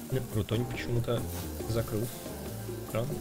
Рутонь почему-то закрыл. Странно.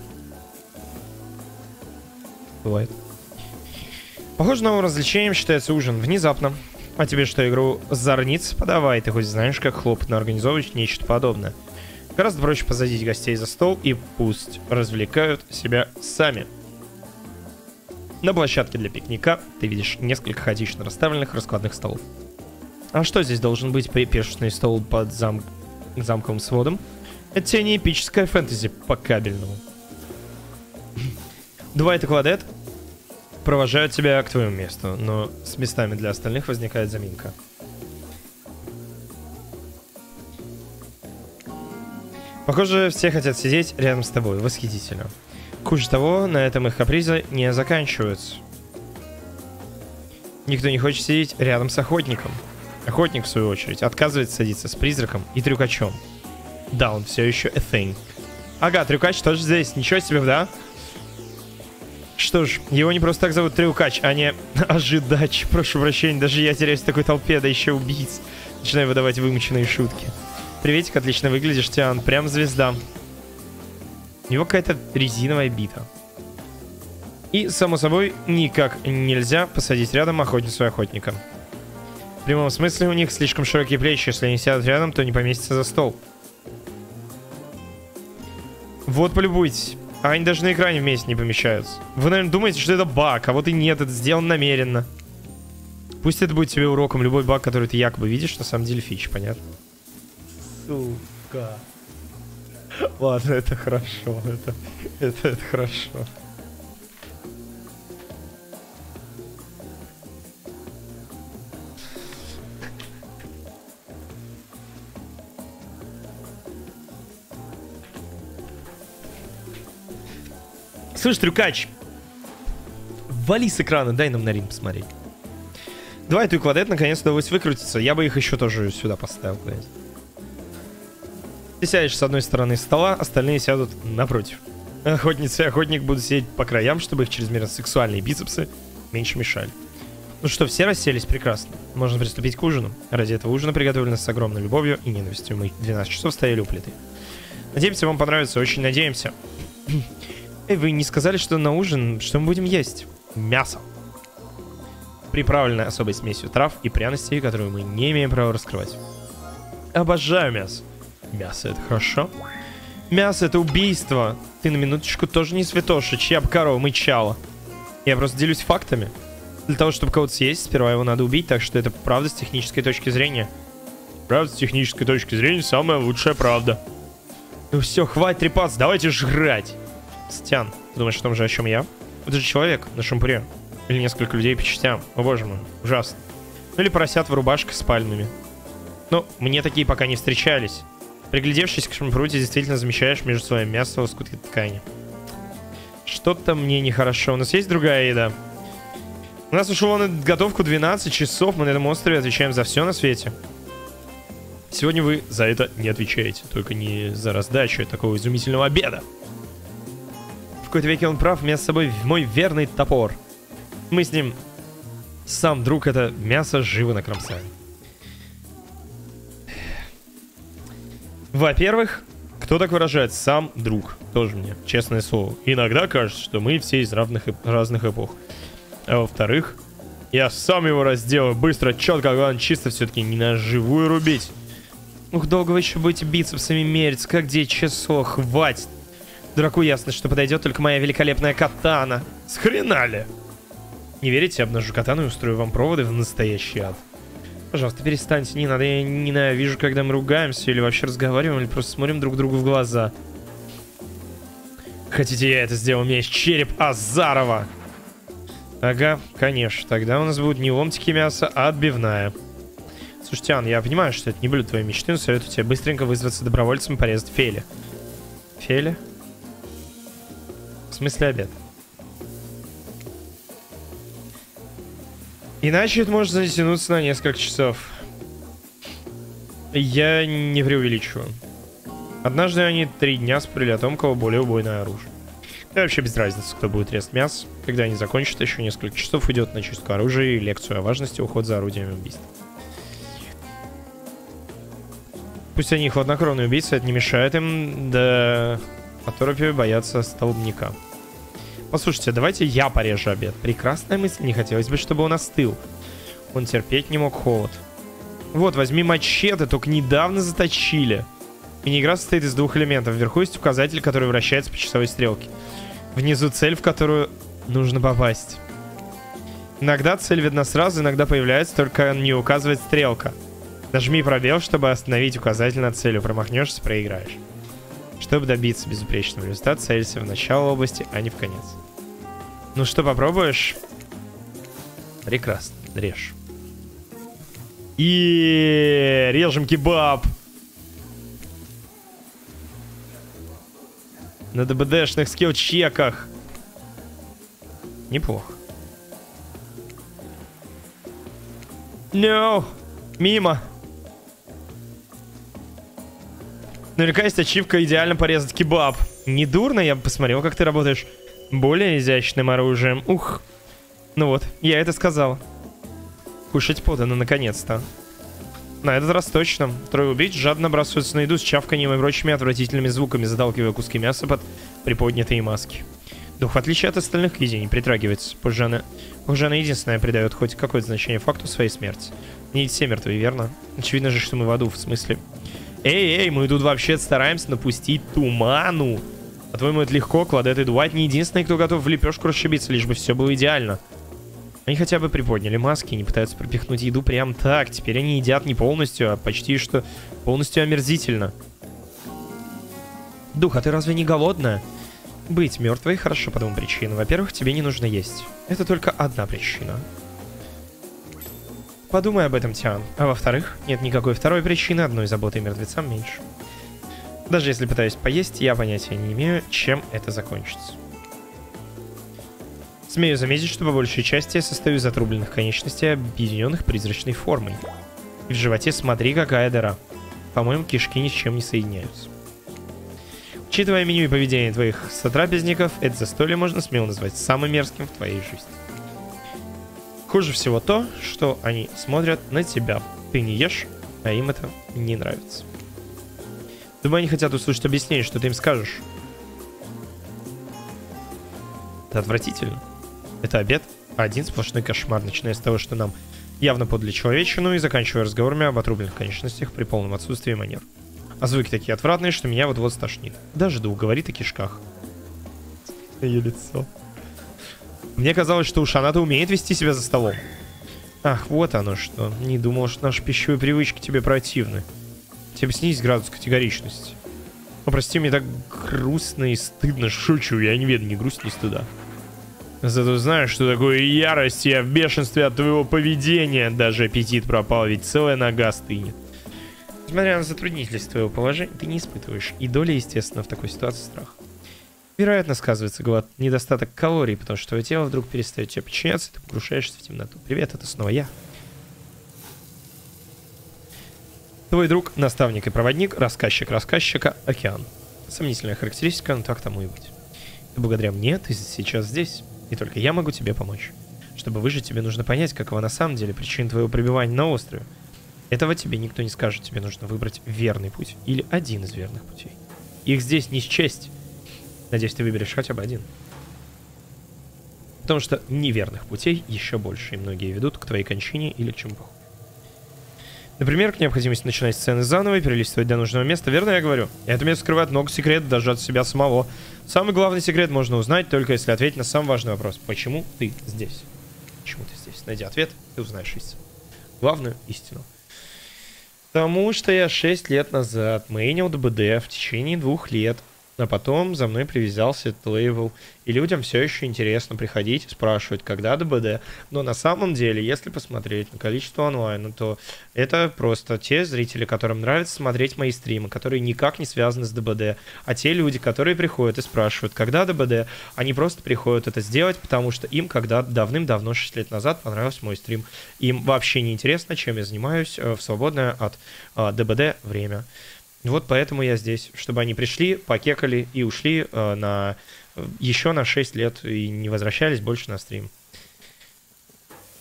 Бывает. Похоже, новым развлечением считается ужин. Внезапно. А тебе что, игру зорниц подавай? Ты хоть знаешь, как хлопотно организовывать нечто подобное. Гораздо проще посадить гостей за стол и пусть развлекают себя сами. На площадке для пикника ты видишь несколько хаотично расставленных раскладных столов. А что здесь должен быть пешечный стол под замковым сводом? Это тебе не эпическая фэнтези по кабельному. Двайт и Кладет провожают тебя к твоему месту, но с местами для остальных возникает заминка. Похоже, все хотят сидеть рядом с тобой. Восхитительно. Хуже того, на этом их капризы не заканчиваются. Никто не хочет сидеть рядом с охотником. Охотник, в свою очередь, отказывается садиться с призраком и трюкачом. Да, он все еще a thing. Ага, трюкач тоже здесь. Ничего себе, да? Что ж, его не просто так зовут Трюкач, а не Ожидач. Прошу прощения, даже я теряюсь в такой толпе, да еще убийц. Начинаю выдавать вымученные шутки. Приветик, отлично выглядишь, Тиан. Прям звезда. У него какая-то резиновая бита. И, само собой, никак нельзя посадить рядом охотницу и охотника. В прямом смысле у них слишком широкие плечи. Если они сядут рядом, то не поместятся за стол. Вот, полюбуйтесь. А они даже на экране вместе не помещаются. Вы, наверное, думаете, что это баг, а вот и нет, это сделано намеренно. Пусть это будет тебе уроком. Любой баг, который ты якобы видишь, на самом деле фич, понятно? Сука. Ладно, это хорошо. Это хорошо. Слышь, Трюкач, вали с экрана, дай нам на Рим посмотреть. Давай, и Кладет наконец-то удалось выкрутиться. Я бы их еще тоже сюда поставил, блядь. Ты сядешь с одной стороны стола, остальные сядут напротив. Охотница и охотник будут сидеть по краям, чтобы их чрезмерно сексуальные бицепсы меньше мешали. Ну что, все расселись? Прекрасно. Можно приступить к ужину. Ради этого ужина, приготовлено с огромной любовью и ненавистью, мы 12 часов стояли у плиты. Надеемся, вам понравится, очень надеемся. Эй, вы не сказали, что на ужин, что мы будем есть? Мясо. Приправленное особой смесью трав и пряностей, которую мы не имеем права раскрывать. Обожаю мясо. Мясо — это хорошо. Мясо — это убийство. Ты на минуточку тоже не святоша, чья бы корова мычала. Я просто делюсь фактами. Для того, чтобы кого-то съесть, сперва его надо убить, так что это правда с технической точки зрения. Правда с технической точки зрения самая лучшая правда. Ну все, хватит трепаться, давайте жрать. Стян, ты думаешь о том же, о чем я? Это же человек на шампуре. Или несколько людей по частям. О боже мой, ужасно. Ну или поросят в рубашках с пальмами. Ну, мне такие пока не встречались. Приглядевшись к шампуру, ты действительно замечаешь между своим мясом лоскутки ткани. Что-то мне нехорошо. У нас есть другая еда? У нас ушло на готовку 12 часов. Мы на этом острове отвечаем за все на свете. Сегодня вы за это не отвечаете. Только не за раздачу такого изумительного обеда. В какой-то веке он прав, у меня с собой мой верный топор. Мы с ним сам друг это мясо живо накромсаем. Во-первых, кто так выражает? Сам друг. Тоже мне, честное слово. Иногда кажется, что мы все из разных эпох. А во-вторых, я сам его разделаю быстро, четко, главное, чисто все-таки не на живую рубить. Ух, долго вы еще будете бицепсами мериться, как где число, хватит. Дураку ясно, что подойдет только моя великолепная катана. С хрена ли? Не верите, обнажу катану и устрою вам проводы в настоящий ад. Пожалуйста, перестаньте, не надо, я ненавижу, когда мы ругаемся или вообще разговариваем, или просто смотрим друг другу в глаза. Хотите, я это сделал? У меня есть череп Азарова. Ага, конечно, тогда у нас будут не ломтики мяса, а отбивная. Слушай, Тиан, я понимаю, что это не блюдо твоей мечты, но советую тебе быстренько вызваться добровольцем и порезать Фели. Фели? В смысле обед? Иначе это может затянуться на несколько часов. Я не преувеличиваю. Однажды они 3 дня спорили о том, кого более убойное оружие. Да вообще без разницы, кто будет резать мясо. Когда они закончат, еще несколько часов уйдет на чистку оружия и лекцию о важности ухода за орудиями убийства. Пусть они хладнокровные убийцы, это не мешает им до оторопи бояться столбняка. Послушайте, давайте я порежу обед. Прекрасная мысль, не хотелось бы, чтобы он остыл. Он терпеть не мог холод. Вот, возьми мачете, только недавно заточили. Мини-игра состоит из двух элементов. Вверху есть указатель, который вращается по часовой стрелке. Внизу цель, в которую нужно попасть. Иногда цель видна сразу, иногда появляется, только не указывает стрелка. Нажми пробел, чтобы остановить указатель над целью. Промахнешься, проиграешь. Чтобы добиться безупречного результата, целься в начало области, а не в конец. Ну что, попробуешь? Прекрасно. Режь. И режем кебаб. На ДБДшных скилл-чеках. Неплохо. No. Мимо. Наверняка есть ачивка идеально порезать кебаб. Недурно, я бы посмотрел, как ты работаешь более изящным оружием. Ух. Ну вот, я это сказал. Кушать подано, наконец-то. На этот раз точно. Трое убийц жадно бросаются на еду с чавканием и прочими отвратительными звуками, заталкивая куски мяса под приподнятые маски. Дух, в отличие от остальных, к еде не притрагивается. Позже она единственная придает хоть какое-то значение факту своей смерти. Не все мертвы, верно? Очевидно же, что мы в аду, в смысле... Эй, мы тут вообще стараемся напустить туману. По-твоему, это легко? Кладет и Дуайт не единственный, кто готов в лепешку расшибиться, лишь бы все было идеально. Они хотя бы приподняли маски и не пытаются пропихнуть еду прям так. Теперь они едят не полностью, а почти что полностью омерзительно. Дух, а ты разве не голодная? Быть мертвой хорошо по двум причинам. Во-первых, тебе не нужно есть. Это только одна причина. Подумай об этом, Тиан. А во-вторых, нет никакой второй причины, одной заботой мертвецам меньше. Даже если пытаюсь поесть, я понятия не имею, чем это закончится. Смею заметить, что по большей части я состою из отрубленных конечностей, объединенных призрачной формой. И в животе смотри, какая дыра. По-моему, кишки ни с чем не соединяются. Учитывая меню и поведение твоих сотрапезников, это застолье можно смело назвать самым мерзким в твоей жизни. Хуже всего то, что они смотрят на тебя. Ты не ешь, а им это не нравится. Думаю, они хотят услышать объяснение, что ты им скажешь. Это отвратительно. Это обед, один сплошной кошмар, начиная с того, что нам явно подали человечину, и заканчивая разговорами об отрубленных конечностях при полном отсутствии манер. А звуки такие отвратные, что меня вот-вот стошнит. Даже Дух говорит о кишках. Ее лицо. Мне казалось, что уж она-то умеет вести себя за столом. Ах, вот оно что. Не думал, что наши пищевые привычки тебе противны. Тебе снизить градус категоричности. Ну, прости, мне так грустно и стыдно. Шучу, я не веду ни грусть, ни стыда. Зато знаешь, что такое ярость. Я в бешенстве от твоего поведения. Даже аппетит пропал, ведь целая нога стынет. Несмотря на затруднительность твоего положения, ты не испытываешь и доли, естественно, в такой ситуации страх. Вероятно, сказывается голод, недостаток калорий, потому что твое тело вдруг перестает тебе подчиняться, и ты погружаешься в темноту. Привет, это снова я. Твой друг, наставник и проводник, рассказчик рассказчика, Океан. Сомнительная характеристика, но так тому и быть. И благодаря мне ты сейчас здесь, и только я могу тебе помочь. Чтобы выжить, тебе нужно понять, какова на самом деле причина твоего пребывания на острове. Этого тебе никто не скажет, тебе нужно выбрать верный путь, или один из верных путей. Их здесь не счесть. Надеюсь, ты выберешь хотя бы один. Потому что неверных путей еще больше, и многие ведут к твоей кончине или к чему похуже. Например, к необходимости начинать сцены заново и перелистывать до нужного места. Верно я говорю? Это место скрывает много секретов, даже от себя самого. Самый главный секрет можно узнать, только если ответить на самый важный вопрос. Почему ты здесь? Почему ты здесь? Найди ответ, ты узнаешь истину. Главную истину. Потому что я 6 лет назад мейнил ДБД в течение 2 лет. А потом за мной привязался этот лейбл. И людям все еще интересно приходить и спрашивать, когда ДБД. Но на самом деле, если посмотреть на количество онлайна, то это просто те зрители, которым нравится смотреть мои стримы, которые никак не связаны с ДБД. А те люди, которые приходят и спрашивают, когда ДБД, они просто приходят это сделать, потому что им когда-то давным-давно, 6 лет назад, понравился мой стрим. Им вообще не интересно, чем я занимаюсь в свободное от ДБД время. Вот поэтому я здесь, чтобы они пришли, покекали и ушли еще на 6 лет и не возвращались больше на стрим.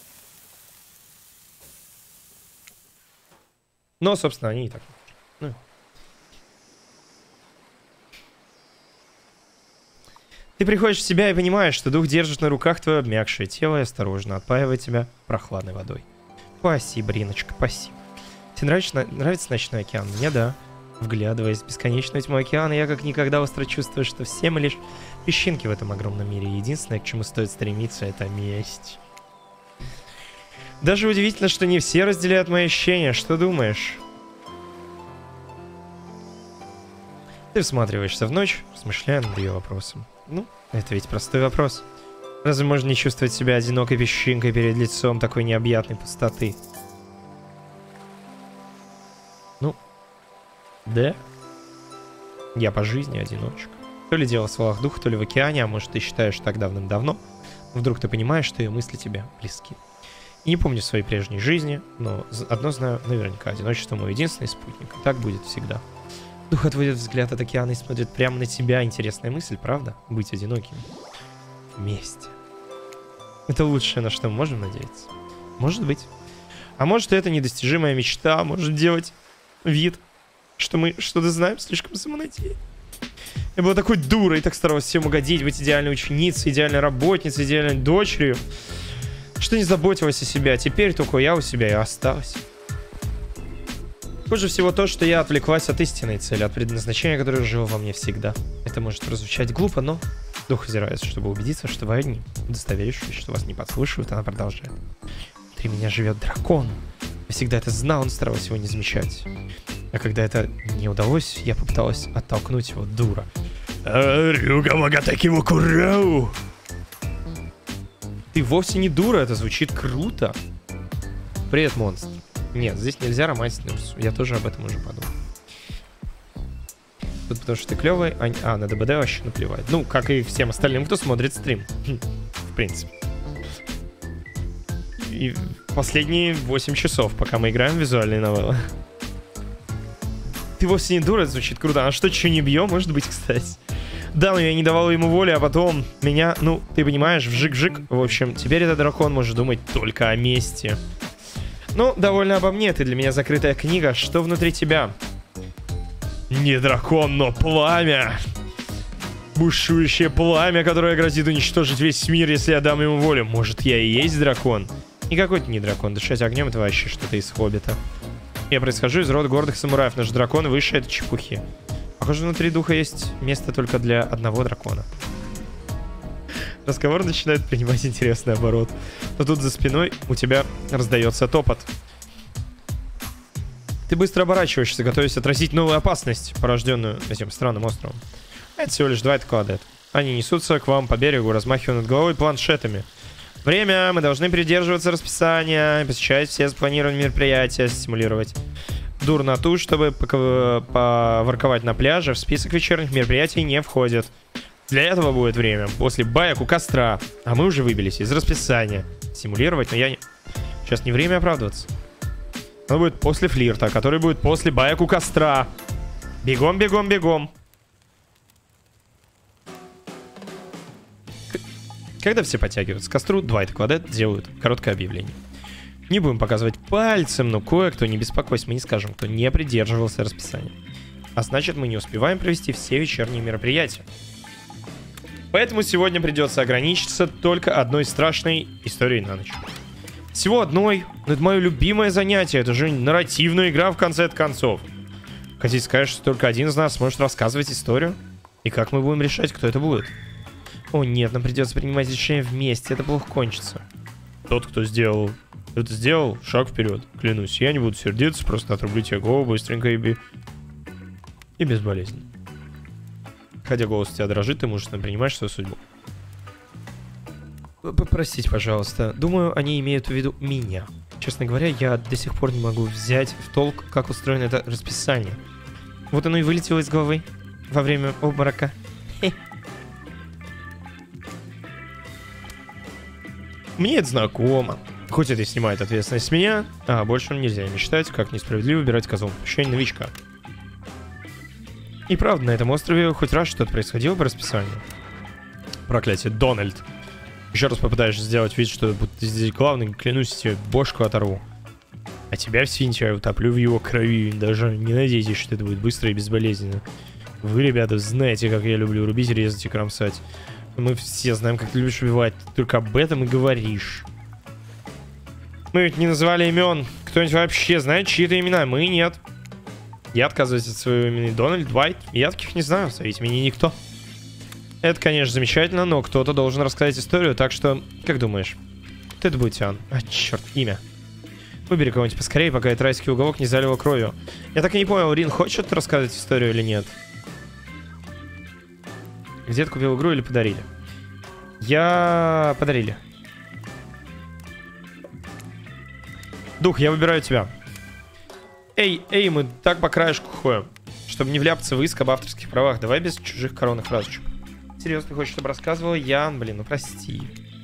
Но, собственно, они и так. Ну, Ты приходишь в себя и понимаешь, что дух держит на руках твое обмякшее тело и осторожно отпаивает тебя прохладной водой. Спасибо, Риночка, спасибо. Тебе нравится ночной океан? Мне да. Вглядываясь в бесконечную тьму океана, я как никогда остро чувствую, что все мы лишь песчинки в этом огромном мире. Единственное, к чему стоит стремиться, это месть. Даже удивительно, что не все разделяют мои ощущения. Что думаешь? Ты всматриваешься в ночь, размышляя над ее вопросом. Ну, это ведь простой вопрос. Разве можно не чувствовать себя одинокой песчинкой перед лицом такой необъятной пустоты? Ну, да. Я по жизни одиночка. То ли дело в словах духа, то ли в океане, а может ты считаешь так давным-давно. Вдруг ты понимаешь, что ее мысли тебе близки. И не помню своей прежней жизни, но одно знаю наверняка. Одиночество мой единственный спутник. И так будет всегда. Дух отводит взгляд от океана и смотрит прямо на тебя. Интересная мысль, правда? Быть одиноким. Вместе. Это лучшее, на что мы можем надеяться. Может быть. А может, это недостижимая мечта. Может делать вид, что мы что-то знаем, слишком самонадеянно. Я была такой дурой, так старалась всем угодить, быть идеальной ученицей, идеальной работницей, идеальной дочерью, что не заботилась о себе. А теперь только я у себя и осталась. Хуже всего то, что я отвлеклась от истинной цели, от предназначения, которое жило во мне всегда. Это может прозвучать глупо, но дух озирается, чтобы убедиться, что вы одни. Удостоверившись, что вас не подслушивают, она продолжает. Внутри меня живет дракон. Я всегда это знал, но старалась его не замечать. А когда это не удалось, я попыталась оттолкнуть его, дура. Ты вовсе не дура, это звучит круто. Привет, монстр. Нет, здесь нельзя романтить Нурсу. Я тоже об этом уже подумал. Тут потому что ты клевый, на ДБД вообще наплевать. Ну, как и всем остальным, кто смотрит стрим. В принципе. И последние 8 часов, пока мы играем в визуальные новеллы. Ты вовсе не дура, это звучит круто. А что, чё не бьем? Может быть, кстати. Да, но я не давал ему воли, а потом меня, ну, ты понимаешь, вжик-вжик. В общем, теперь этот дракон может думать только о мести. Ну, довольно обо мне. Ты для меня закрытая книга. Что внутри тебя? Не дракон, но пламя. Бушующее пламя, которое грозит уничтожить весь мир, если я дам ему волю. Может, я и есть дракон? Никакой ты не дракон. Дышать огнем — это вообще что-то из Хоббита. Я происхожу из рода гордых самураев. Наш дракон выше этой чепухи. Похоже, внутри духа есть место только для одного дракона. Разговор начинает принимать интересный оборот. Но тут за спиной у тебя раздается топот. Ты быстро оборачиваешься, готовясь отразить новую опасность, порожденную этим странным островом. Это всего лишь 2 кладет. Они несутся к вам по берегу, размахивая над головой планшетами. Время, мы должны придерживаться расписания, посещать все запланированные мероприятия, стимулировать дурноту, чтобы поворковать на пляже. В список вечерних мероприятий не входит. Для этого будет время после баек у костра. А мы уже выбились из расписания. Симулировать, но я не... Сейчас не время оправдываться. Оно будет после флирта, который будет после баек у костра. Бегом, бегом, бегом. Когда все подтягиваются к костру, Двайт и Кладет делают короткое объявление. Не будем показывать пальцем, но кое-кто, не беспокойся, мы не скажем, кто не придерживался расписания. А значит, мы не успеваем провести все вечерние мероприятия. Поэтому сегодня придется ограничиться только одной страшной историей на ночь. Всего одной, но это мое любимое занятие, это же нарративная игра в конце концов. Хотите сказать, что только один из нас сможет рассказывать историю? И как мы будем решать, кто это будет? О нет, нам придется принимать решение вместе, это плохо кончится. Тот, кто сделал это, сделал шаг вперед. Клянусь, я не буду сердиться, просто отрублю тебе голову быстренько и безболезненно. Хотя голос у тебя дрожит, ты мужественно принимаешь свою судьбу. Простите, пожалуйста. Думаю, они имеют в виду меня. Честно говоря, я до сих пор не могу взять в толк, как устроено это расписание. Вот оно и вылетело из головы во время обморока. Мне это знакомо. Хоть это и снимает ответственность с меня, а больше нельзя не считать, как несправедливо выбирать козлом отпущения новичка. И правда, на этом острове хоть раз что-то происходило по расписанию. Проклятие, Дональд. Еще раз попытаешься сделать вид, что будто здесь главный, клянусь, тебе бошку оторву. А тебя в свинте я утоплю в его крови. Даже не надейтесь, что это будет быстро и безболезненно. Вы, ребята, знаете, как я люблю рубить, резать и кромсать. Мы все знаем, как ты любишь убивать. Ты только об этом и говоришь. Мы ведь не называли имен. Кто-нибудь вообще знает чьи-то имена? Мы нет. Я отказываюсь от своего имени. Дональд, Уайт. Я таких не знаю. Зовите меня никто. Это, конечно, замечательно, но кто-то должен рассказать историю, так что, как думаешь? Кто это будет, Тиан? А, черт, имя. Выбери кого-нибудь поскорее, пока этот райский уголок не залило кровью. Я так и не понял, Рин хочет рассказать историю или нет? Где ты купил игру или подарили? Я... Подарили. Дух, я выбираю тебя. Эй, мы так по краешку ходим. Чтобы не вляпаться в иск об авторских правах. Давай без чужих коронных фразочек. Серьезно, ты хочешь, чтобы рассказывал? Ян, блин, ну прости.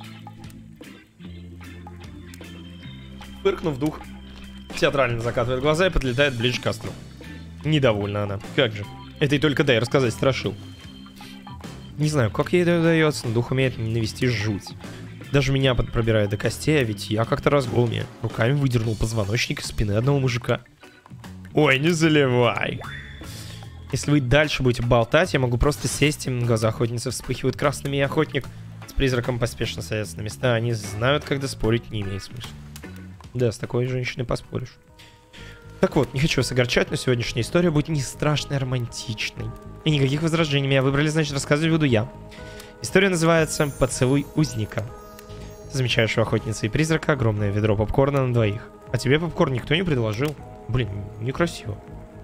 Фыркнув, дух театрально закатывает глаза и подлетает ближе к Астру. Недовольна она. Как же. Это и только дай рассказать страшил. Не знаю, как ей это удается, но дух умеет навести жуть. Даже меня пробирает до костей, а ведь я как-то раз голыми руками выдернул позвоночник из спины одного мужика. Ой, не заливай. Если вы дальше будете болтать, я могу просто сесть, и глаза охотницы вспыхивают красными, и охотник с призраком поспешно садится на места. Они знают, когда спорить не имеет смысла. Да, с такой женщиной поспоришь. Так вот, не хочу вас огорчать, но сегодняшняя история будет не страшной, а романтичной. И никаких возражений. Меня выбрали, значит, рассказывать буду я. История называется «Поцелуй узника». Замечаешь, у охотницы и призрака огромное ведро попкорна на двоих. А тебе попкорн никто не предложил. Блин, некрасиво.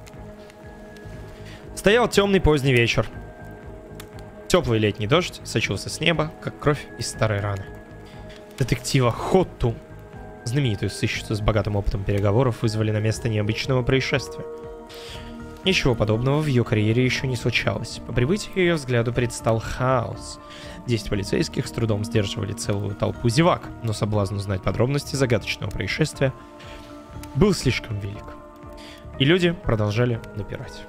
Стоял темный поздний вечер. Теплый летний дождь сочился с неба, как кровь из старой раны. Детектива Хотту, знаменитую сыщицу с богатым опытом переговоров, вызвали на место необычного происшествия. Ничего подобного в ее карьере еще не случалось. По прибытии ее взгляду предстал хаос. 10 полицейских с трудом сдерживали целую толпу зевак, но соблазн узнать подробности загадочного происшествия был слишком велик. И люди продолжали напирать.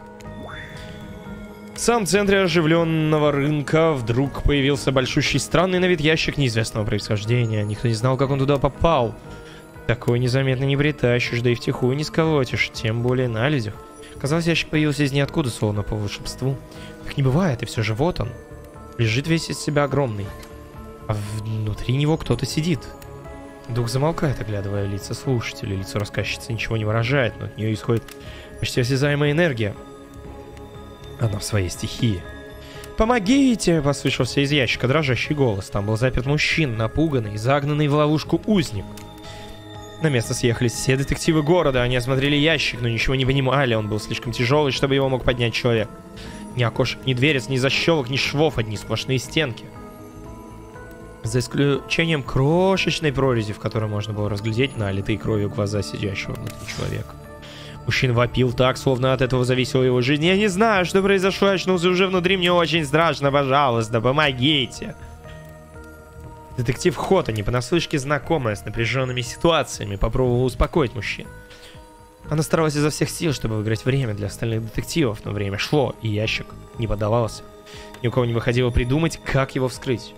В самом центре оживленного рынка вдруг появился большущий странный на вид ящик неизвестного происхождения. Никто не знал, как он туда попал. Такой незаметно не притащишь, да и втихую не сколотишь, тем более на людях. Казалось, ящик появился из ниоткуда, словно по волшебству. Так не бывает, и все же вот он. Лежит весь из себя огромный. А внутри него кто-то сидит. Дух замолкает, оглядывая лица слушателей. Лицо рассказчицы ничего не выражает, но от нее исходит почти осязаемая энергия. Она в своей стихии. «Помогите!» — послышался из ящика дрожащий голос. Там был заперт мужчина, напуганный, загнанный в ловушку узник. На место съехались все детективы города. Они осмотрели ящик, но ничего не понимали. Он был слишком тяжелый, чтобы его мог поднять человек. Ни окошек, ни дверец, ни защелок, ни швов, одни сплошные стенки. За исключением крошечной прорези, в которой можно было разглядеть налитые кровью глаза сидящего внутри человека. Мужчина вопил так, словно от этого зависела его жизнь. «Я не знаю, что произошло, я очнулся уже внутри, мне очень страшно, пожалуйста, помогите!» Детектив Хота, не понаслышке знакомая с напряженными ситуациями, попробовала успокоить мужчин. Она старалась изо всех сил, чтобы выиграть время для остальных детективов, но время шло, и ящик не поддавался. Ни у кого не выходило придумать, как его вскрыть.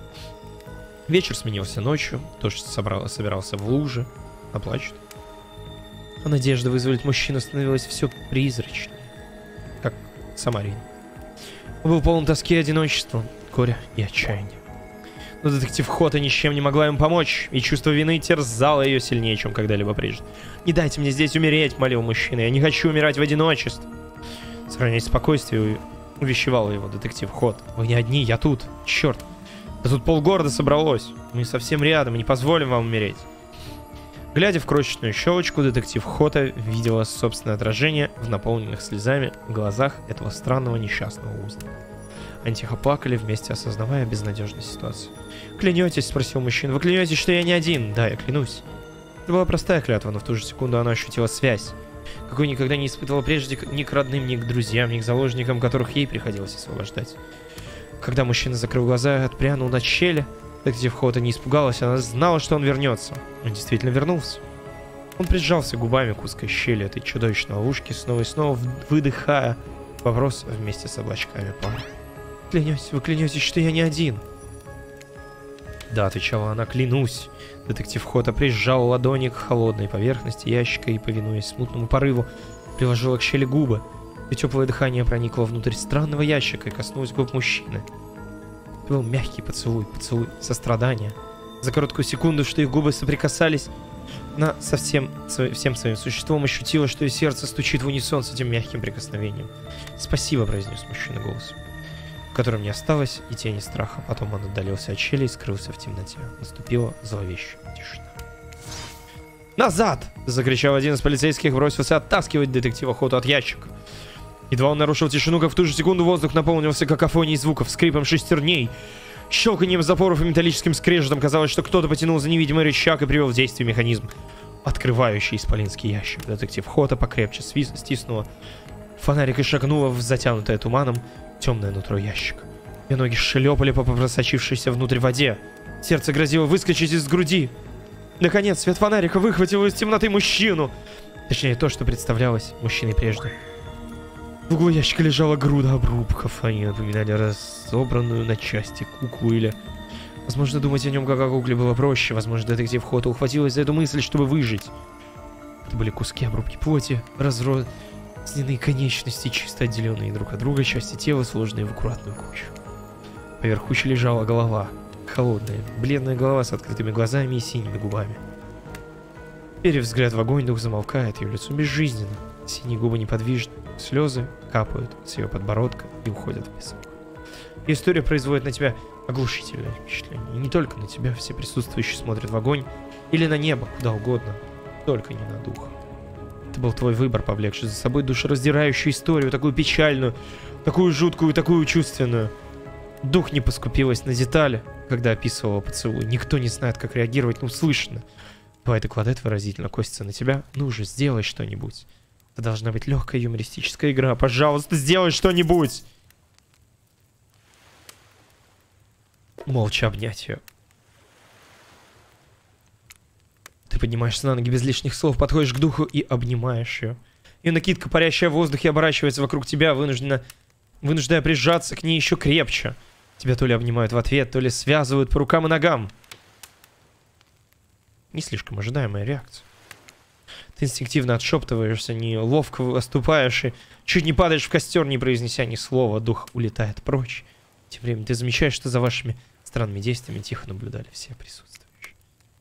Вечер сменился ночью, дождь собирался в луже. Она плачет. А надежда вызволить мужчину становилась все призрачнее, как сама Рин. Он был полон тоски и одиночества, горя и отчаяния. Но детектив Хота ни с чем не могла ему помочь, и чувство вины терзало ее сильнее, чем когда-либо прежде. «Не дайте мне здесь умереть», — молил мужчина, — «я не хочу умирать в одиночестве». Сохраняя спокойствие, увещевал его детектив Хот. «Вы не одни, я тут. Черт, да тут полгорода собралось. Мы совсем рядом, и не позволим вам умереть». Глядя в крошечную щелочку, детектив Хота видела собственное отражение в наполненных слезами глазах этого странного несчастного узника. Они тихо плакали вместе, осознавая безнадежность ситуации. «Клянетесь?» — спросил мужчина. «Вы клянетесь, что я не один?» «Да, я клянусь». Это была простая клятва, но в ту же секунду она ощутила связь, какой никогда не испытывала прежде ни к родным, ни к друзьям, ни к заложникам, которых ей приходилось освобождать. Когда мужчина закрыл глаза и отпрянул на щели, детектив Хота не испугалась, она знала, что он вернется. Он действительно вернулся. Он прижался губами к узкой щели этой чудовищной ловушки, снова и снова выдыхая вопрос вместе с облачками пара. «Клянусь, вы клянетесь, что я не один?» «Да», — отвечала она, — «клянусь». Детектив Хота прижал ладони к холодной поверхности ящика и, повинуясь смутному порыву, приложила к щели губы, и теплое дыхание проникло внутрь странного ящика и коснулось губ мужчины. Это был мягкий поцелуй, поцелуй сострадания. За короткую секунду, что их губы соприкасались, она всем своим существом ощутила, что ее сердце стучит в унисон с этим мягким прикосновением. «Спасибо», — произнес мужчина голос, в котором не осталось и тени страха. Потом он отдалился от щели и скрылся в темноте. Наступила зловещая тишина. «Назад!» — закричал один из полицейских, бросился оттаскивать детектива Хоту от ящика. Едва он нарушил тишину, как в ту же секунду воздух наполнился какофонией звуков, скрипом шестерней, щелканием запоров и металлическим скрежетом. Казалось, что кто-то потянул за невидимый рычаг и привел в действие механизм, открывающий исполинский ящик. Детектив Хота покрепче стиснула фонарик и шагнула в затянутое туманом темное нутро ящика. Ее ноги шлепали по просочившейся внутрь воде. Сердце грозило выскочить из груди. Наконец, свет фонарика выхватил из темноты мужчину. Точнее, то, что представлялось мужчиной прежде. В углу ящика лежала груда обрубков. Они напоминали разобранную на части куклу или... Возможно, думать о нем как о кукле было проще. Возможно, детектив Хота ухватилась за эту мысль, чтобы выжить. Это были куски, обрубки плоти, разрозненные конечности, чисто отделенные друг от друга, части тела, сложенные в аккуратную кучу. Поверх кучи лежала голова. Холодная, бледная голова с открытыми глазами и синими губами. Перев взгляд в огонь, дух замолкает, ее лицо безжизненно. Синие губы неподвижны, слезы капают с ее подбородка и уходят в песок. И история производит на тебя оглушительное впечатление. И не только на тебя, все присутствующие смотрят в огонь или на небо, куда угодно, только не на дух. Это был твой выбор, повлекший за собой душераздирающую историю, такую печальную, такую жуткую, такую чувственную. Дух не поскупилась на детали, когда описывала поцелуй. Никто не знает, как реагировать на услышанное. Бывает, и Кладет выразительно косится на тебя. Ну же, сделай что-нибудь. Это должна быть легкая юмористическая игра. Пожалуйста, сделай что-нибудь. Молча обнять ее. Ты поднимаешься на ноги без лишних слов, подходишь к духу и обнимаешь ее. Ее накидка, парящая в воздухе, оборачивается вокруг тебя, вынуждая прижаться к ней еще крепче. Тебя то ли обнимают в ответ, то ли связывают по рукам и ногам. Не слишком ожидаемая реакция. Ты инстинктивно отшептываешься, неловко оступаешь и чуть не падаешь в костер, не произнеся ни слова. Дух улетает прочь. Тем временем ты замечаешь, что за вашими странными действиями тихо наблюдали все присутствующие.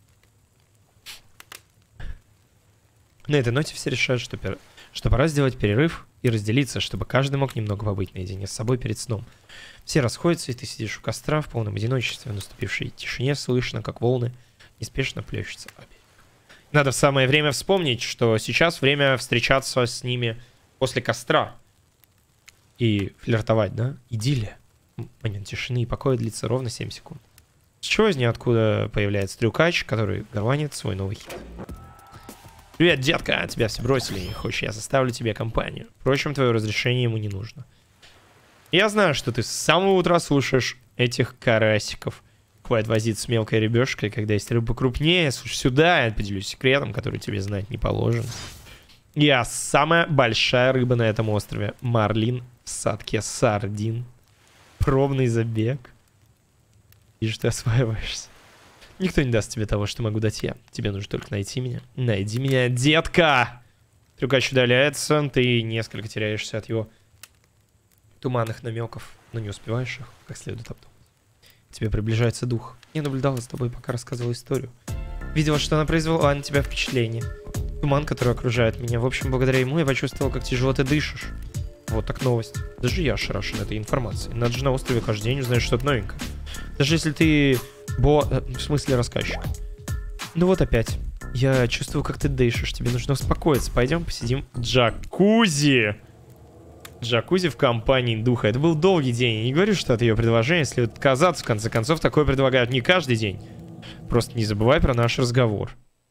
На этой ноте все решают, что пора сделать перерыв и разделиться, чтобы каждый мог немного побыть наедине с собой перед сном. Все расходятся, и ты сидишь у костра в полном одиночестве. В наступившей тишине слышно, как волны неспешно плещутся о берег. Надо в самое время вспомнить, что сейчас время встречаться с ними после костра и флиртовать, да? Идиллия. Момент тишины и покоя длится ровно 7 секунд. С чего из ниоткуда появляется трюкач, который горланит свой новый хит. «Привет, детка! Тебя все бросили. Хочешь, я составлю тебе компанию. Впрочем, твое разрешение ему не нужно. Я знаю, что ты с самого утра слушаешь этих карасиков. Хватит возиться с мелкой рыбешкой, когда есть рыба крупнее. Слушай сюда, я поделюсь секретом, который тебе знать не положено. Я самая большая рыба на этом острове. Марлин в садке сардин. Пробный забег. Вижу, ты осваиваешься. Никто не даст тебе того, что могу дать я. Тебе нужно только найти меня. Найди меня, детка!» Трюкач удаляется, ты несколько теряешься от его туманных намеков, но не успеваешь их как следует обдумать. К тебе приближается дух. Я наблюдала за тобой, пока рассказывала историю. Видела, что она произвела на тебя впечатление. Туман, который окружает меня. В общем, благодаря ему я почувствовал, как тяжело ты дышишь. Вот так новость. Даже я ошарашен этой информацией. Надо же на острове каждый день узнать что-то новенькое. Даже если ты... в смысле рассказчик. Ну вот опять. Я чувствую, как ты дышишь. Тебе нужно успокоиться. Пойдем посидим в джакузи. Джакузи в компании духа. Это был долгий день. Я не говорю, что от ее предложения следует отказаться. В конце концов, такое предлагают не каждый день. Просто не забывай про наш разговор.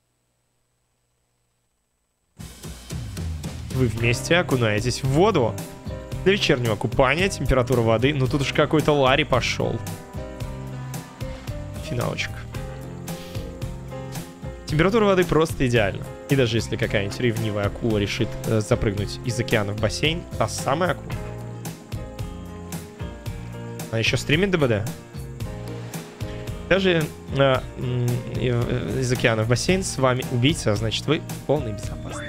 Вы вместе окунаетесь в воду. Для вечернего купания температура воды... Ну тут уж какой-то Ларри пошел. Финалочка. Температура воды просто идеальна. И даже если какая-нибудь ревнивая акула решит запрыгнуть из океана в бассейн, та самая акула. Она еще стримит ДБД. Даже из океана в бассейн с вами убийца, значит вы в полной безопасности.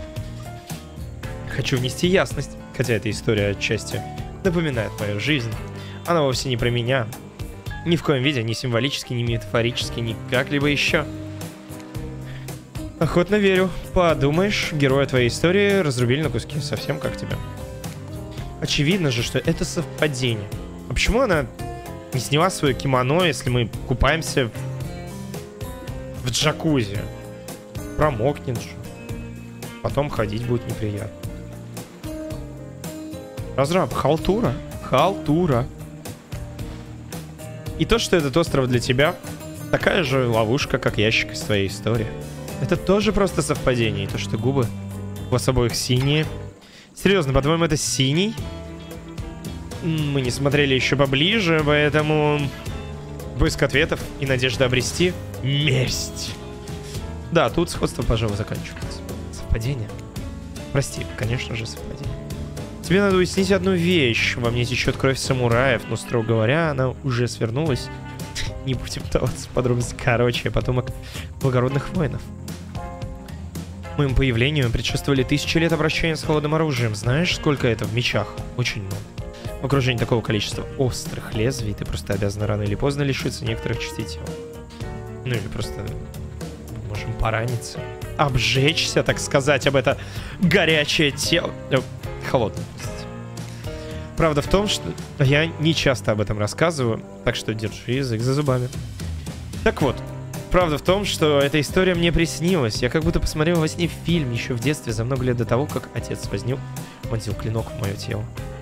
Хочу внести ясность, хотя эта история отчасти напоминает мою жизнь. Она вовсе не про меня. Ни в коем виде, ни символически, ни метафорически, ни как-либо еще. Охотно верю. Подумаешь, героя твоей истории разрубили на куски, совсем как тебя. Очевидно же, что это совпадение. А почему она не сняла свое кимоно, если мы купаемся в джакузи? Промокнет же. Потом ходить будет неприятно. Разраб, халтура. Халтура. И то, что этот остров для тебя, такая же ловушка, как ящик из твоей истории. Это тоже просто совпадение. И то, что губы у вас обоих синие. Серьезно, по-твоему, это синий? Мы не смотрели еще поближе, поэтому... Поиск ответов и надежда обрести месть. Да, тут сходство, пожалуй, заканчивается. Совпадение? Прости, конечно же, совпадение. Тебе надо уяснить одну вещь. Во мне течет кровь самураев, но, строго говоря, она уже свернулась. Не будем вдаваться в подробности. Короче, я потомок благородных воинов. Моему появлению предшествовали 1000 лет обращения с холодным оружием. Знаешь, сколько это в мечах? Очень много. В окружении такого количества острых лезвий ты просто обязан рано или поздно лишиться некоторых частей тела. Ну или просто можем пораниться. Обжечься, так сказать, об это горячее тело. Холодное, простите. Правда в том, что я не часто об этом рассказываю, так что держи язык за зубами. Так вот. Правда в том, что эта история мне приснилась. Я как будто посмотрел во сне фильм еще в детстве, за много лет до того, как отец вонзил клинок в мое тело.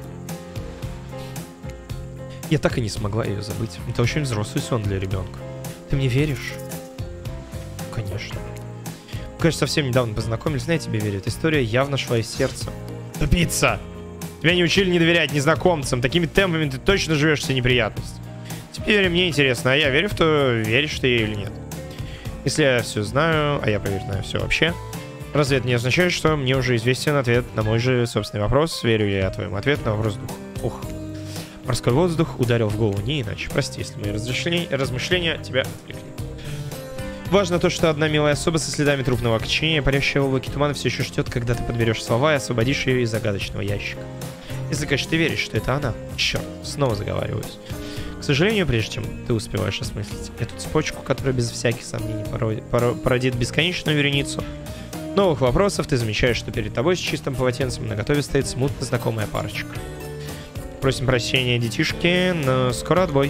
Я так и не смогла ее забыть. Это очень взрослый сон для ребенка. Ты мне веришь? Конечно. Мы, конечно, совсем недавно познакомились, но я тебе верю. Эта история явно шла из сердца. Тупица! Тебя не учили не доверять незнакомцам. Такими темпами ты точно живешь все неприятности. Теперь мне интересно, а я верю в то, веришь ты или нет. Если я все знаю, а я, поверь, знаю все вообще, разве это не означает, что мне уже известен ответ на мой же собственный вопрос, верю ли я твоему ответу на вопрос духа? Ух. Морской воздух ударил в голову не иначе. Прости, если мои размышления тебя отвлекли. Важно то, что одна милая особа со следами трупного окоченения, парящая в облаке тумана, все еще ждет, когда ты подберешь слова и освободишь ее из загадочного ящика. Если, конечно, ты веришь, что это она. Черт, снова заговариваюсь. К сожалению, прежде чем ты успеваешь осмыслить эту цепочку, которая без всяких сомнений породит бесконечную вереницу новых вопросов, ты замечаешь, что перед тобой с чистым полотенцем наготове стоит смутно знакомая парочка. Просим прощения, детишки, но скоро отбой.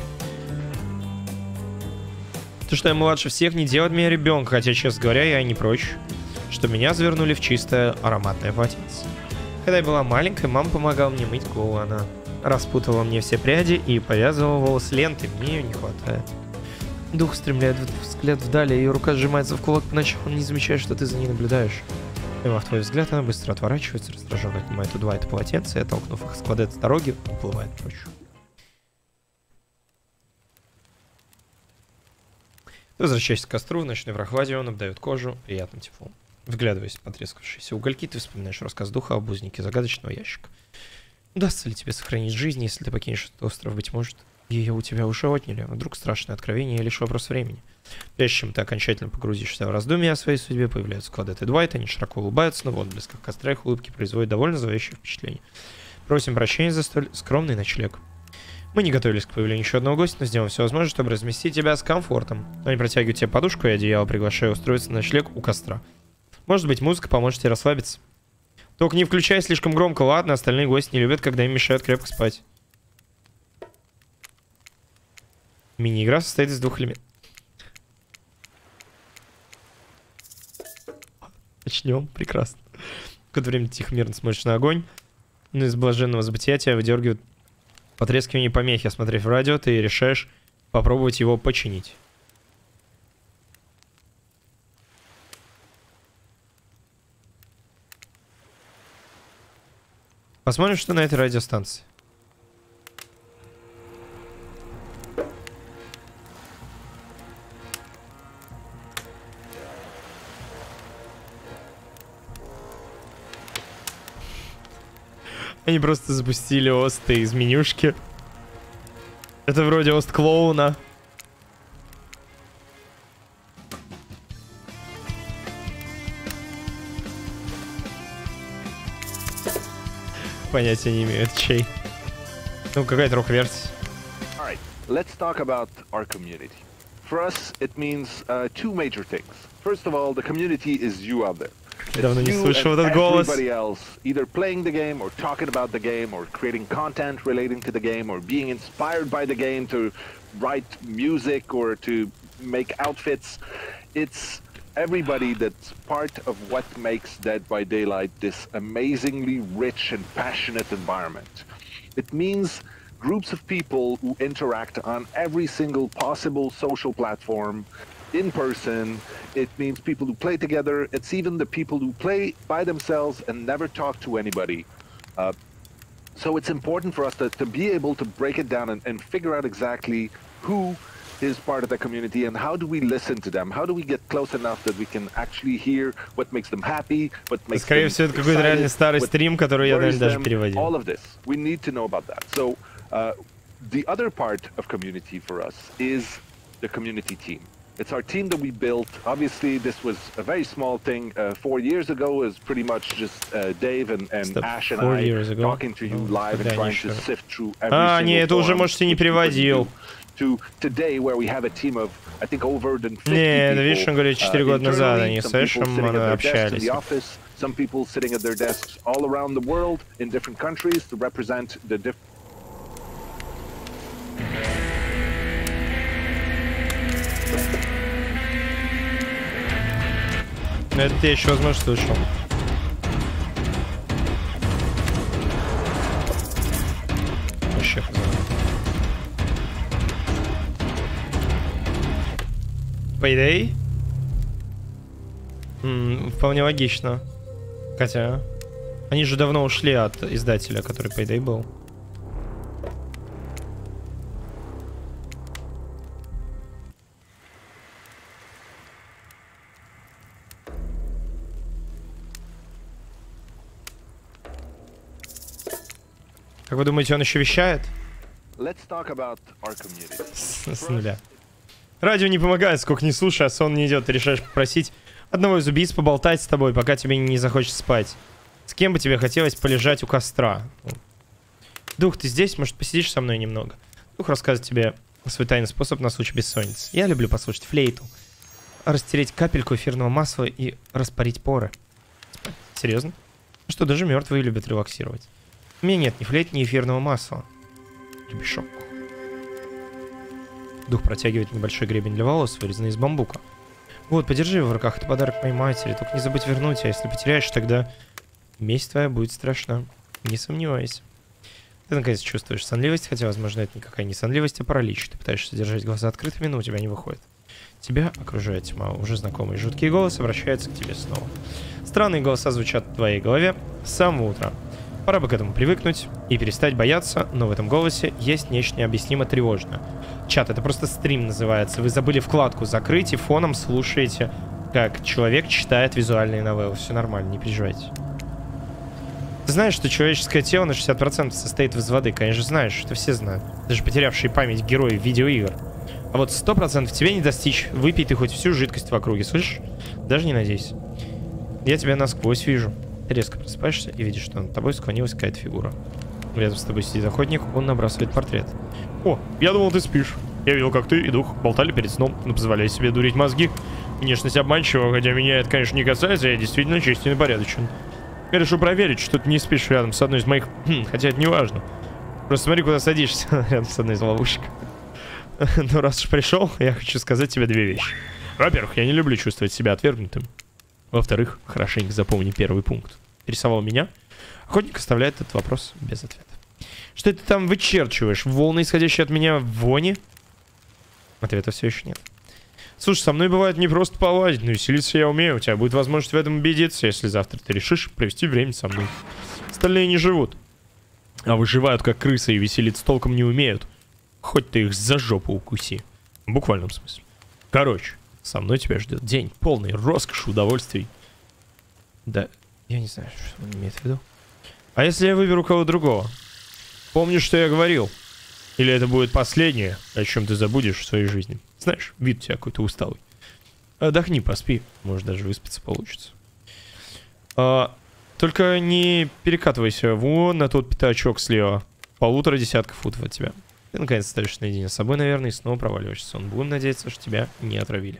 То, что я младше всех, не делает меня ребенка, хотя, честно говоря, я не прочь, что меня завернули в чистое ароматное полотенце. Когда я была маленькой, мама помогала мне мыть голову, она распутывала мне все пряди и повязывала волосы лентой, мне ее не хватает. Дух стремляет взгляд вдали, ее рука сжимается в кулак, поначалу не замечая, что ты за ней наблюдаешь. Поймав твой взгляд, она быстро отворачивается, раздраженно отнимает у Дуайта полотенце и, оттолкнув их с квадрата с дороги, уплывает прочь. Ты возвращаешься к костру, в ночной прохладе он обдает кожу приятным теплом. Вглядываясь в потрескавшиеся угольки, ты вспоминаешь рассказ духа об узнике загадочного ящика. Удастся ли тебе сохранить жизнь, если ты покинешь этот остров? Быть может, ее у тебя уже отняли. Вдруг страшное откровение — лишь вопрос времени. Прежде чем ты окончательно погрузишься в раздумья о своей судьбе, появляются Квадет и Дуайт, они широко улыбаются, но в отблесках костра их улыбки производят довольно зловещее впечатление. Просим прощения за столь скромный ночлег. Мы не готовились к появлению еще одного гостя, но сделаем все возможное, чтобы разместить тебя с комфортом. Они протягивают тебе подушку и одеяло, приглашая устроиться на ночлег у костра. Может быть, музыка поможет тебе расслабиться. Только не включай слишком громко, ладно? Остальные гости не любят, когда им мешают крепко спать. Мини-игра состоит из 2 элементов. Начнем. Прекрасно. Какое-то время тихо, мирно смотришь на огонь. Но из блаженного забытия тебя выдергивают потрескивание помехи. Осмотрев радио, ты решаешь попробовать его починить. Посмотрим, что на этой радиостанции. Они просто запустили осты из менюшки. Это вроде ост клоуна. Понятия не имеют, чей. Ну, какая-то рок-версия. let's talk about our community. For us, it means two major things. First of all, the community is you out there. Давно не It's you слышал and этот голос. everybody else, either playing the game or talking about the game or creating content relating to the game or being inspired by the game to write music or to make outfits. It's everybody that's part of what makes Dead by Daylight this amazingly rich and passionate environment. It means groups of people who interact on every single possible social platform, in person. It means people who play together. It's even the people who play by themselves and never talk to anybody. So it's important for us to be able to break it down and figure out exactly who is part of the community and how do we listen to them? How do we get close enough that we can actually hear what makes them happy, what makes Скорее them всего, это какой-то реально старый excited, стрим, который я, наверное, даже переводил. all of this. We need to know about that. So the other part of community for us is the community team. It's our team that we built. Obviously, this was a very small thing. 4 years ago, it was pretty much just Dave and Ash and I talking to you live and trying to sift through every single не, это уже, может, и не переводил. To today, where we have a team of, I think, over than 50 Не, people. видишь, он говорит, 4 года назад они с Эшем общались. Some people sitting at their desks all around the world in different countries to represent the different. Но это я еще, возможно, слышал. Вообще хз. Payday? Вполне логично. Хотя... Они же давно ушли от издателя, который Payday был. Как вы думаете, он еще вещает? С нуля. Радио не помогает, сколько не слушай, а сон не идет. Ты решаешь попросить одного из убийц поболтать с тобой, пока тебе не захочется спать. С кем бы тебе хотелось полежать у костра? Дух, ты здесь? Может, посидишь со мной немного? Дух рассказывает тебе свой тайный способ на случай бессонницы. Я люблю послушать флейту, растереть капельку эфирного масла и распарить поры. Серьезно? Ну что, даже мертвые любят релаксировать. У меня нет ни флейт, ни эфирного масла. Любишок. Дух протягивает небольшой гребень для волос, вырезанный из бамбука. Вот, подержи его в руках, это подарок моей матери. Только не забудь вернуть, а если потеряешь, тогда месть твоя будет страшна. Не сомневайся. Ты наконец чувствуешь сонливость, хотя, возможно, это никакая не сонливость, а паралич. Ты пытаешься держать глаза открытыми, но у тебя не выходит. Тебя окружает тьма. Уже знакомый жуткий голос обращается к тебе снова. Странные голоса звучат в твоей голове с самого утра. Пора бы к этому привыкнуть и перестать бояться, но в этом голосе есть нечто необъяснимо тревожное. Чат, это просто стрим называется. Вы забыли вкладку закрыть и фоном слушаете, как человек читает визуальные новеллы. Все нормально, не переживайте. Ты знаешь, что человеческое тело на 60% состоит из воды? Конечно, знаешь, это все знают. Даже потерявшие память герои видеоигр. А вот 100% тебе не достичь. Выпей ты хоть всю жидкость в округе, слышишь? Даже не надейся. Я тебя насквозь вижу. Ты резко просыпаешься и видишь, что над тобой склонилась какая-то фигура. Рядом с тобой сидит охотник, он набрасывает портрет. О, я думал, ты спишь. Я видел, как ты и дух болтали перед сном, но позволяй себе дурить мозги. Внешность обманчива, хотя меня это, конечно, не касается, я действительно честен и порядочен. Я решил проверить, что ты не спишь рядом с одной из моих... хотя это не важно. Просто смотри, куда садишься рядом с одной из ловушек. Но раз уж пришел, я хочу сказать тебе две вещи. Во-первых, я не люблю чувствовать себя отвергнутым. Во-вторых, хорошенько запомни первый пункт. Рисовал меня? Охотник оставляет этот вопрос без ответа. Что ты там вычерчиваешь? Волны, исходящие от меня, вони? Ответа все еще нет. Слушай, со мной бывает не просто полазить, но веселиться я умею. У тебя будет возможность в этом убедиться, если завтра ты решишь провести время со мной. Остальные не живут. А выживают как крысы и веселиться толком не умеют. Хоть ты их за жопу укуси. В буквальном смысле. Короче, со мной тебя ждет день, полный роскоши, удовольствий. Да, я не знаю, что он имеет в виду. А если я выберу кого-то другого? Помнишь, что я говорил? Или это будет последнее, о чем ты забудешь в своей жизни? Знаешь, вид у тебя какой-то усталый. Отдохни, поспи. Может, даже выспаться получится. Только не перекатывайся вон на тот пятачок слева. 1,5 десятка футов от тебя. Ты наконец остаешься наедине с собой, наверное, и снова проваливаешься в сон. Будем надеяться, что тебя не отравили.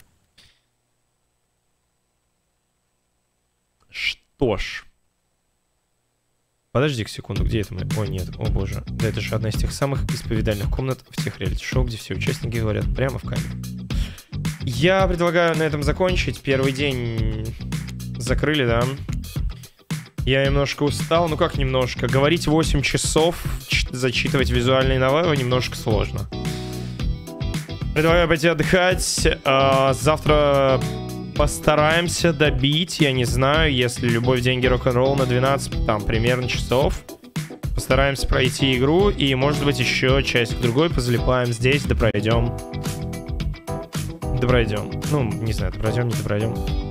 Что ж. Подожди-ка секунду, где это мы? О, нет, о боже. Да это же одна из тех самых исповедальных комнат в тех реалити-шоу, где все участники говорят прямо в камеру. Я предлагаю на этом закончить. Первый день закрыли, да? Я немножко устал. Ну как немножко? Говорить 8 часов, зачитывать визуальные новеллы немножко сложно. Предлагаю пойти отдыхать. Завтра постараемся добить, я не знаю, если любовь, деньги, рок-н-ролл на 12, там, примерно часов. Постараемся пройти игру и, может быть, еще часик-другой позалипаем здесь, допройдем. Допройдем. Ну, не знаю, допройдем, не допройдем.